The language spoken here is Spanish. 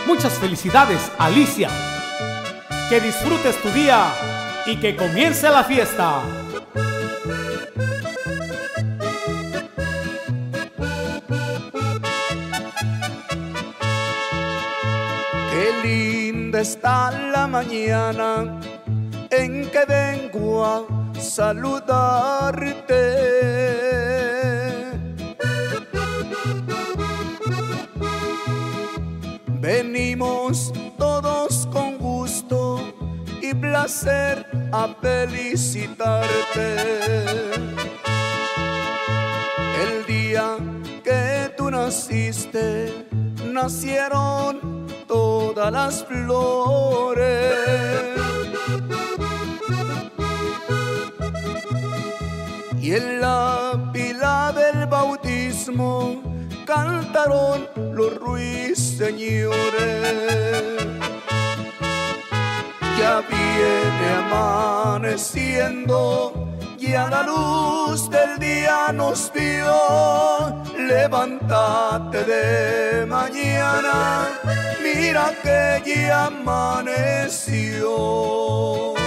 Muchas felicidades, Alicia. Que disfrutes tu día y que comience la fiesta. Qué linda está la mañana en que vengo a saludarte. Venimos todos con gusto y placer a felicitarte. El día que tú naciste, nacieron todas las flores. Y en la pila del bautismo cantaron los ruiseñores. Ya viene amaneciendo, ya la luz del día nos vio. Levántate de mañana, mira que ya amaneció.